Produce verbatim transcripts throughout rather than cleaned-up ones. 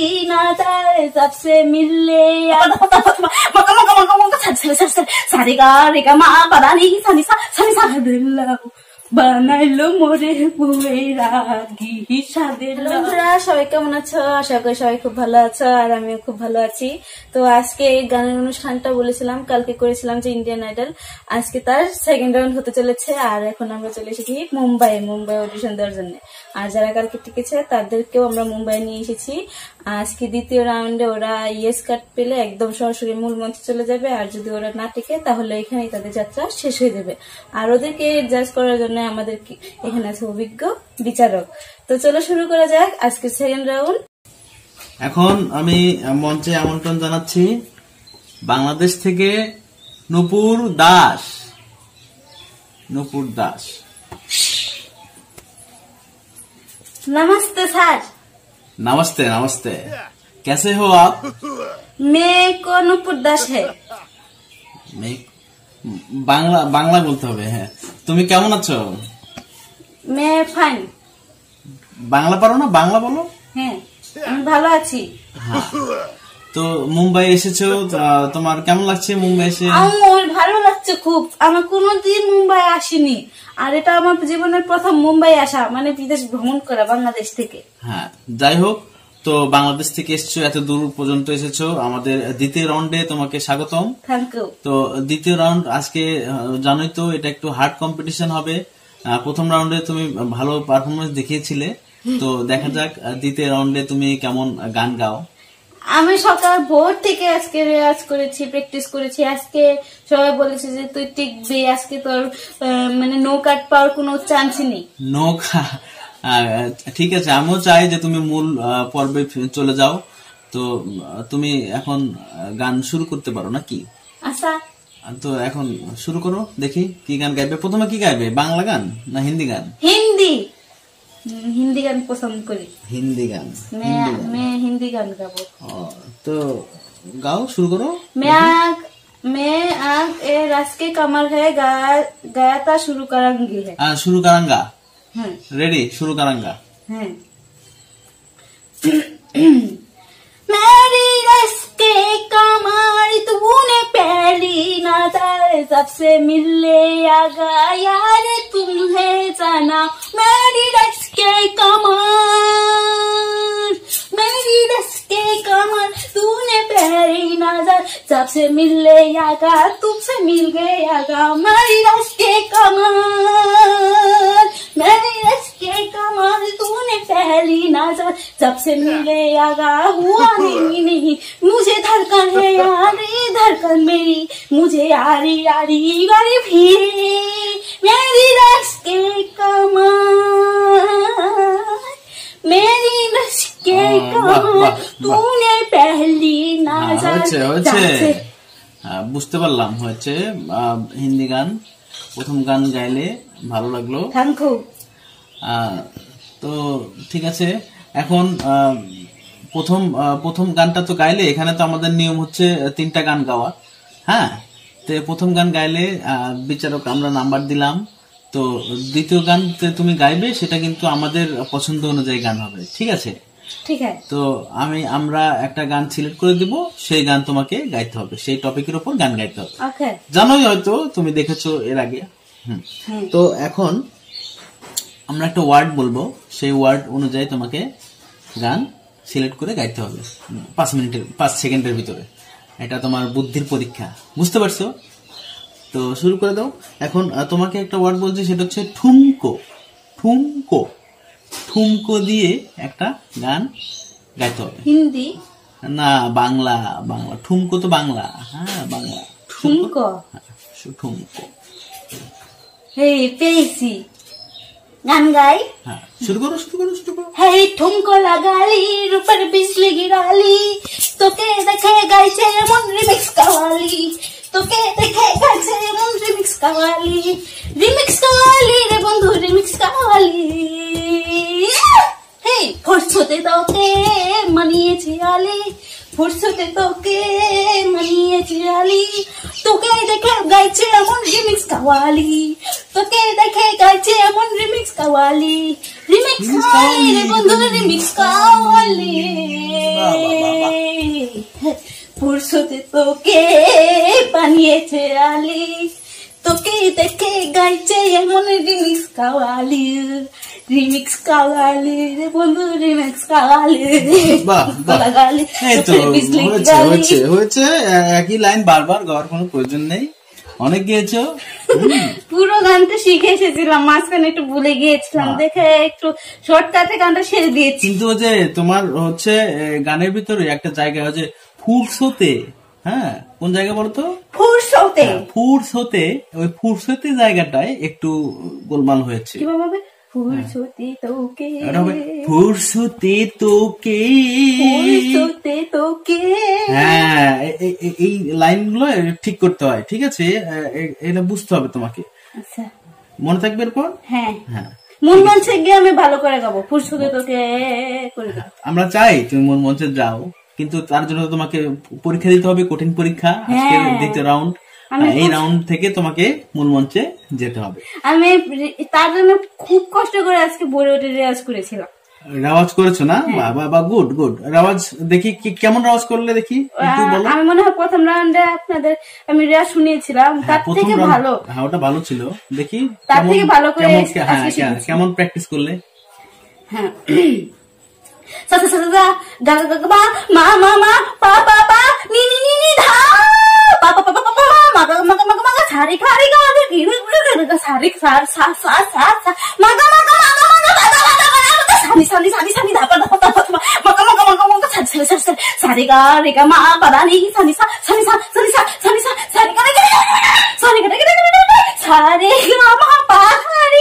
ना जाए सबसे मिलने सारे गा रे गा मा पता नहीं सानी सा सानी सा বানাইলো মোরে বুয়েরাগি সাদের। বন্ধুরা সবাই কেমন আছো? আশা করি সবাই খুব ভালো আছো, আর আমিও খুব ভালো আছি। তো আজকে এই গানের অনুষ্ঠানটা বলেছিলাম, কালকে করেছিলাম যে ইন্ডিয়ান আইডল, আজকে তার সেকেন্ড রাউন্ড হতে চলেছে। আর এখন আমরা চলে এসেছি মুম্বাই, মুম্বাই অডিশন দেওয়ার জন্য। আর যারা কালকে টিকেছে তাদেরকেও আমরা মুম্বাই নিয়ে এসেছি। আজকে দ্বিতীয় রাউন্ডে ওরা ইয়েস কার্ড পেলে একদম সরাসরি মূল মঞ্চে চলে যাবে, আর যদি ওরা না টিকে তাহলে এখানেই তাদের যাত্রা শেষ হয়ে যাবে। আর ওদেরকে জাজ করার জন্য আমাদের এখানে আছে অভিজ্ঞ বিচারক। তো চলো শুরু করা যাক আজকে সেকেন্ড রাউন্ড। এখন আমি মঞ্চে আমন্ত্রণ জানাচ্ছি বাংলাদেশ থেকে নূপুর দাস। নূপুর দাস, नमस्ते सर। नमस्ते नमस्ते, कैसे हो आप? मैं को नूपुर दास है। मैं বাংলা বাংলা বলতে হবে। হ্যাঁ, তুমি কেমন আছো? मैं फाइन। বাংলা পারো না? বাংলা বলো। হ্যাঁ, আমি ভালো আছি। তো মুম্বাই এসেছো, তোমার কেমন লাগছে মুম্বাই এসে? আমার ভালো লাগছে খুব। আমি কোনোদিন মুম্বাই আসিনি, আর এটা আমার জীবনের প্রথম মুম্বাই আসা, মানে বিদেশ ভ্রমণ করা বাংলাদেশ থেকে। হ্যাঁ, যাই হোক, তো বাংলাদেশ থেকে এসেছো, এত দূর পর্যন্ত এসেছো, আমাদের দ্বিতীয় রাউন্ডে তোমাকে স্বাগতম। Thank you. তো দ্বিতীয় রাউন্ড আজকে জানোই তো, এটা একটু হার্ড কম্পিটিশন হবে। প্রথম রাউন্ডে তুমি ভালো পারফরমেন্স দেখিয়েছিলে, তো দেখা যাক দ্বিতীয় রাউন্ডে তুমি কেমন গান গাও। আমি সকাল ভোর থেকে আজকে রেয়াজ করেছি, প্র্যাকটিস করেছি। আজকে সবাই বলেছে যে তুই টিকবি, আজকে তোর মানে নো কাট পাওয়ার কোনো চান্সই নেই। নো, ঠিক আছে, আমিও চাই যে তুমি মূল পর্বে চলে যাও। তো তুমি এখন গান শুরু করতে পারো নাকি? আচ্ছা, তো এখন শুরু করো, দেখি কি গান গাইবে। প্রথমে কি গাইবে, বাংলা গান না হিন্দি গান? হিন্দি, হিন্দি গান পছন্দ করি। হিন্দি গান, मैं हिंदी गान गाबो। तो गाओ, शुरू करो। मैं आग मैं आग ए रस के कमर है, गाया गाया था शुरू करेंगे है। हाँ, शुरू करांगा। रेडी, शुरू करांगा। मेरी रस के कमर तूने पहली नजर सबसे मिलने आगा, यार तुम्हें जाना। मेरी रस के कमर, मेरी रस के कमर तूने पहली नजर सबसे मिलने आगा, तुमसे मिल गयागा। मेरी रस के कमर, मेरी रस के कमर तूने पहली नजर सबसे मिले आगा, हुआ नहीं नहीं मुझे धड़कन है यारी, धड़कन मेरी मुझे यारी यारी यारी भी। मेरी रस के कमर, मेरी रस के कमर तूने पहली नजर। বুঝতে পারলাম, হয়েছে হিন্দি গান। প্রথম গান গাইলে ভালো লাগলো, থ্যাংক ইউ। তো ঠিক আছে, এখন প্রথম প্রথম গানটা তো গাইলে, এখানে তো আমাদের নিয়ম হচ্ছে তিনটা গান গাওয়া। হ্যাঁ, তো প্রথম গান গাইলে বিচারক আমরা নাম্বার দিলাম। তো দ্বিতীয় গান তুমি গাইবে, সেটা কিন্তু আমাদের পছন্দ অনুযায়ী গান হবে, ঠিক আছে? ঠিক আছে। তো আমি আমরা একটা গান সিলেক্ট করে দিব, সেই গান তোমাকে গাইতে হবে, সেই টপিকের উপর গান গাইতে হবে। ওকে, জানোই হয়তো, তুমি দেখেছো এর আগে। হুম, তো এখন আমরা একটা ওয়ার্ড বলবো, সেই ওয়ার্ড অনুযায়ী তোমাকে গান সিলেক্ট করে গাইতে হবে পাঁচ মিনিটের পাঁচ সেকেন্ডের ভিতরে। এটা তোমার বুদ্ধির পরীক্ষা, বুঝতে পারছো? তো শুরু করে দাও। এখন তোমাকে একটা ওয়ার্ড বলছি, সেটা হচ্ছে ঠুমকো। ঠুমকো, ঠুমকো দিয়ে একটা গান গাইতে হবে। হিন্দি না, বাংলা। বাংলা, ঠুমকো তো বাংলা। হ্যাঁ, বাংলা ঠুমকো। ঠুমকো, হে পেয়েছি, গান গাই। হ্যাঁ, শুরু করো শুরু করো শুরু করো। হে ঠুমকো লাগালি, ऊपर बिजली गिराली, তোকে দেখে গাইছে এমন রিমিক্স কাওয়ালি, তোকে দেখে গাইছে এমন রিমিক্স কাওয়ালি, রিমিক্স কাওয়ালি রে বন্ধু, রিমিক্স কাওয়ালি। হে ফুরসতে তোকে মানিয়েছি আলি, ফুরসতে তোকে মানিয়েছি আলি, তোকে দেখে গাইছে এমন রিমিক্স কাওয়ালি, তোকে দেখে গাইছে এমন রিমিক্স কাওয়ালি, রিমিক্স কাওয়ালি রে বন্ধু, রিমিক্স কাওয়ালি। ফুরসতে তোকে বানিয়েছে আলি, তোকে দেখে গাইছে এমন রিমিক্স কাওয়ালি, রিমিক্স কাওয়ালি রে বন্ধু, রিমিক্স কাওয়ালি। বাহ বাহ, এই তো হয়েছে হয়েছে হয়েছে, একই লাইন বারবার গাওয়ার কোনো প্রয়োজন নেই, অনেক গিয়েছো। পুরো গানটা শিখে এসেছিলাম, মাঝখানে একটু ভুলে গিয়েছিলাম, দেখে একটু শর্টকাটে গানটা সেরে দিয়েছি। কিন্তু যে তোমার হচ্ছে গানের ভিতরে একটা জায়গা হচ্ছে ফুরসতে, হ্যাঁ কোন জায়গা বলতো? ফুরসতে। ফুরসতে, ওই ফুরসতে জায়গাটায় একটু গোলমাল হয়েছে। কিভাবে? ফুরসতে তোকে, ফুরসতে তোকে, ফুরসতে তোকে, হ্যাঁ এই লাইন গুলো ঠিক করতে হয়, ঠিক আছে? এটা বুঝতে হবে তোমাকে, আচ্ছা মনে থাকবে এরপর। হ্যাঁ হ্যাঁ, মন মঞ্চে গিয়ে আমি ভালো করে গাবো, ফুরসতে তোকে করে গাবো। আমরা চাই তুমি মন মঞ্চে যাও, কিন্তু তার জন্য তোমাকে পরীক্ষা দিতে হবে, কঠিন পরীক্ষা, আজকের দ্বিতীয় রাউন্ড। এই রাউন্ড থেকে তোমাকে মূল মঞ্চে যেতে হবে। আমি তার জন্য খুব কষ্ট করে আজকে বলে ওঠে রেওয়াজ করেছিলাম। রেওয়াজ করেছো না? বাবা গুড গুড। রেওয়াজ দেখি কেমন রেওয়াজ করলে দেখি একটু বলো। আমি মনে হয় প্রথম রাউন্ডে আপনাদের আমি রেওয়াজ শুনিয়েছিলাম, তার থেকে ভালো। হ্যাঁ ওটা ভালো ছিল, দেখি তার থেকে ভালো করে কেমন প্র্যাকটিস করলে। হ্যাঁ সা সা সা গা গা গা মা মা মা মা পা পা পা নি নি নি নি ধা পা পা পা পা পা মা গা মা গা মা গা সারি খারি গা রে কি রে সারি সার সা সা সা মা গা মা গা মা গা মা গা দা দা দা সানি সানি সানি সানি ধা পা ধা পা মা গা মা গা মা গা মা গা সারি সারি সারি সারি গা রে গা মা পা দা নি সানি সা সানি সা সানি সা সানি সা সারি গা রে সারি গা রে সারি গা মা পা রি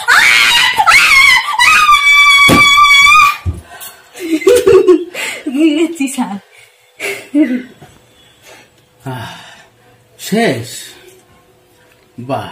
শেষ। বাহ,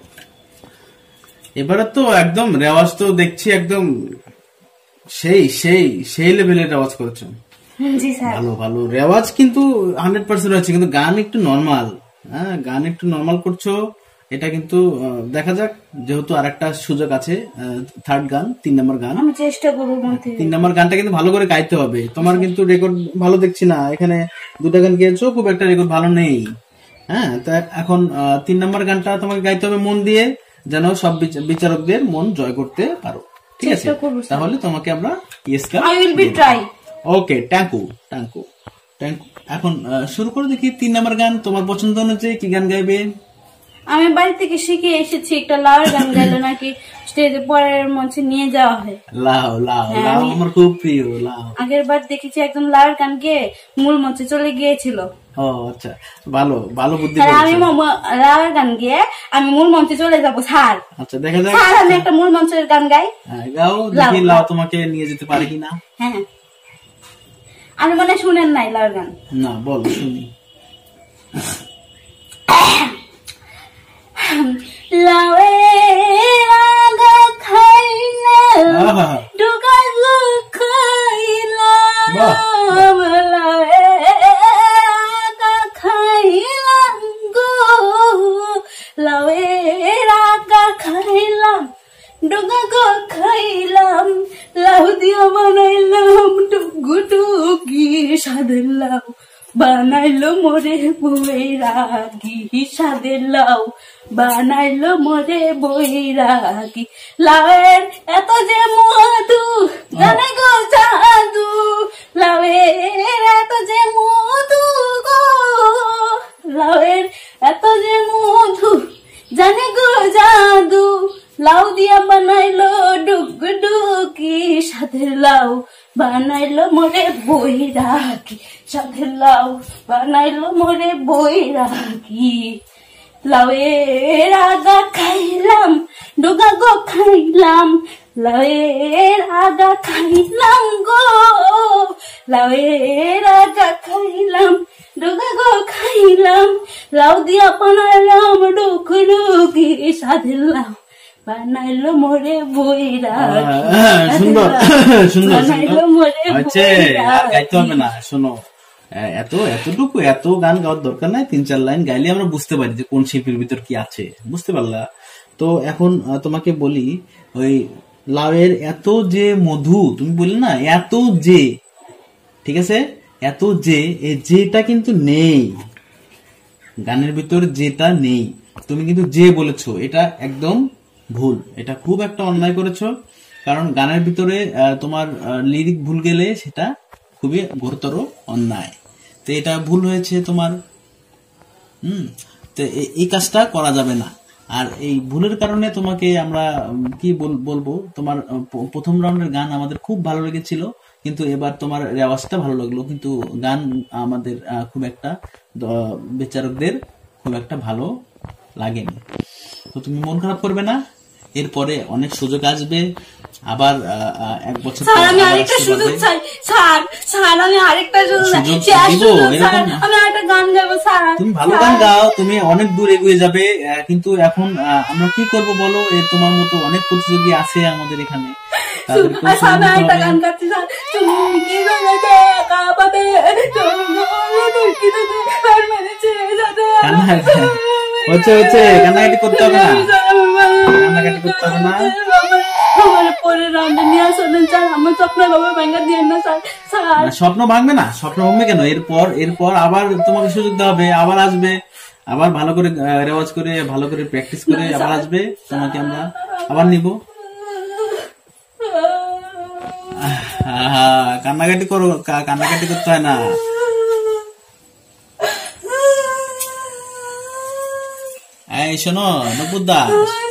এবারে তো একদম রেওয়াজ তো দেখছি একদম সেই সেই সেই লেভেলের রেওয়াজ করেছো। ভালো ভালো রেওয়াজ কিন্তু হান্ড্রেড পার্সেন্ট হয়েছে, কিন্তু গান একটু নর্মাল। হ্যাঁ গান একটু নর্মাল করছো, এটা কিন্তু দেখা যাক, যেহেতু আর একটা সুযোগ আছে, থার্ড গান, তিন নম্বর গান। আমি চেষ্টা করবো, তিন নম্বর গানটা কিন্তু ভালো করে গাইতে হবে। তোমার কিন্তু রেকর্ড ভালো দেখছি না, এখানে দুটা গান গেয়েছো, খুব একটা রেকর্ড ভালো নেই। হ্যাঁ তা এখন তিন নম্বর গানটা তোমাকে গাইতে হবে মন দিয়ে, যেন সব বিচারকদের মন জয় করতে পারো, ঠিক আছে? তাহলে তোমাকে আমরা ওকে ট্যাঙ্কু ট্যাঙ্কু ট্যাঙ্কু। এখন শুরু করে দেখি তিন নম্বর গান, তোমার পছন্দ অনুযায়ী কি গান গাইবে? আমি বাড়ি থেকে শিখে এসেছি, একটা লাউর গান গাইলে নাকি স্টেজে পরের মঞ্চে নিয়ে যাওয়া হয়। লাউ লাউ লাউ আমার খুব প্রিয় লাউ। আগের বার দেখেছি একজন লাউর গান গেয়ে মূল মঞ্চে চলে গিয়েছিল। ও আচ্ছা, ভালো ভালো বুদ্ধি। আমি লাউর গান গিয়ে আমি মূল মঞ্চে চলে যাবো স্যার। আচ্ছা দেখা যাক, স্যার আমি একটা মূল মঞ্চের গান গাই। হ্যাঁ গাও, দেখি লাউ তোমাকে নিয়ে যেতে পারে কিনা। হ্যাঁ আমি মনে শুনেন নাই লাউর গান। না বল শুনি। লাউয়ের আগা খাইলাম, ডুগা খাইলাম, লাউয়ের আগা খাইলাম গো, লাউয়ের আগা খাইলাম, ডুগা গো খাইলাম, লাউ দিয়া বানাইলাম ডুগু ডুগি সাদের লাউ, বানাইলো মোরে বৈরাগী সাদের লাউ, বানাইলো মোরে বৈরাগী। লাউয়ের এত যে মধু জানে গো জাদু, লাউয়ের এত যে মধু গো, লাউয়ের এত যে মধু জানে গো জাদু, লাউ দিয়া বানাইলো ডুগ ডুগি সাদের লাউ, বানাইলো মোরে বৈরাগী সাদের লাউ, বানাইলো মোরে বৈরাগী। লাউয়ের আগা খাইলাম, ডুগা গো খাইলাম, লাউয়ের আগা খাইলাম গো, লাউয়ের আগা খাইলাম, ডুগা গো খাইলাম, লাউ দিয়া বানাইলাম ডুগ ডুগি সাদের লাউ, বানাইলো মোরে বৈরাগী। সুন্দর সুন্দর হচ্ছে, গাইতে হবে না। শোনো, এত এতটুকু এত গান গাওয়ার দরকার নাই, তিন চার লাইন গাইলে আমরা বুঝতে পারি যে কোন শিল্পীর ভিতর কি আছে, বুঝতে পারলা? তো এখন তোমাকে বলি, ওই লাউয়ের এত যে মধু তুমি বললে না, এত যে, ঠিক আছে, এত যে, এই যেটা কিন্তু নেই গানের ভিতর, যেটা নেই। তুমি কিন্তু যে বলেছো, এটা একদম ভুল, এটা খুব একটা অন্যায় করেছো। কারণ গানের ভিতরে তোমার লিরিক ভুল গেলে সেটা খুবই গুরুতর অন্যায়। তো এটা ভুল হয়েছে তোমার। হম তো এই কাজটা করা যাবে না। আর এই ভুলের কারণে তোমাকে আমরা কি বলবো, তোমার প্রথম রাউন্ডের গান আমাদের খুব ভালো লেগেছিল, কিন্তু এবার তোমার রেওয়াজটা ভালো লাগলো, কিন্তু গান আমাদের খুব একটা বিচারকদের খুব একটা ভালো লাগেনি। তো তুমি মন খারাপ করবে না, এরপরে অনেক সুযোগ আসবে। আবার এক বছর স্যার আমি আরেকটা সুযোগ চাই স্যার, স্যার আমি আরেকটা সুযোগ দিব, এরকম আমি আরেকটা গান গাবো স্যার। তুমি ভালো গান গাও, তুমি অনেক দূর এগিয়ে যাবে, কিন্তু এখন আমরা কি করব বলো, তোমার মতো অনেক প্রতিযোগী আছে আমাদের এখানে। আমি আরেকটা গান গাচ্ছি স্যার, তুমি কি বলেছে একা পাবে, হচ্ছে হচ্ছে কান্নাকাটি করতে হবে না, কান্নাকাটি করতে হবে না। স্বপ্ন ভাঙবে না, স্বপ্ন ভাঙবে কেন? এরপর এরপর আবার তোমাকে সুযোগ দেওয়া হবে, আবার আসবে, আবার ভালো করে রেওয়াজ করে ভালো করে প্র্যাকটিস করে আবার আসবে, তোমাকে আমরা আবার নিব। কান্নাকাটি করো, কান্নাকাটি করতে হয় না। এই শোনো নপুর দাস,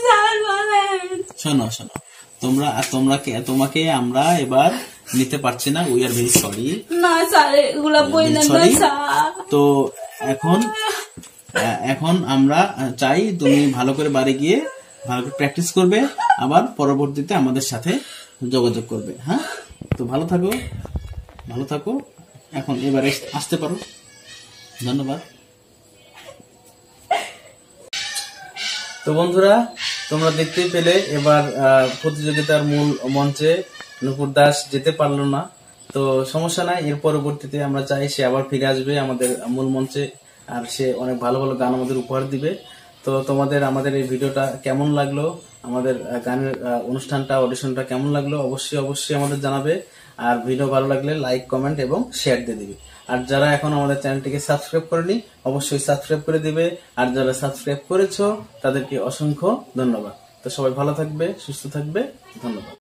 শোনো শোনো, তোমরা তোমরা তোমাকে আমরা এবার নিতে পারছি না, উই আর ভেরি সরি। না স্যার এগুলা বললেন না স্যার। তো এখন এখন আমরা চাই তুমি ভালো করে বাড়ি গিয়ে ভালো করে প্র্যাকটিস করবে, আবার পরবর্তীতে আমাদের সাথে যোগাযোগ করবে। হ্যাঁ, তো ভালো থাকো, ভালো থাকো, এখন এবারে আসতে পারো। ধন্যবাদ। তো বন্ধুরা, তোমরা দেখতেই পেলে এবার প্রতিযোগিতার মূল মঞ্চে নূপুর দাস যেতে পারলো না, তো সমস্যা নাই, এর পরবর্তীতে আমরা চাই সে আবার ফিরে আসবে আমাদের মূল মঞ্চে, আর সে অনেক ভালো ভালো গান আমাদের উপহার দিবে। তো তোমাদের আমাদের এই ভিডিওটা কেমন লাগলো, আমাদের গানের অনুষ্ঠানটা অডিশনটা কেমন লাগলো, অবশ্যই অবশ্যই আমাদের জানাবে। আর ভিডিও ভালো লাগলে লাইক কমেন্ট এবং শেয়ার দিয়ে দিবে। আর যারা এখন আমাদের চ্যানেলটিকে সাবস্ক্রাইব করেনি অবশ্যই সাবস্ক্রাইব করে দিবে, আর যারা সাবস্ক্রাইব করেছো তাদেরকে অসংখ্য ধন্যবাদ। তো সবাই ভালো থাকবে, সুস্থ থাকবে, ধন্যবাদ।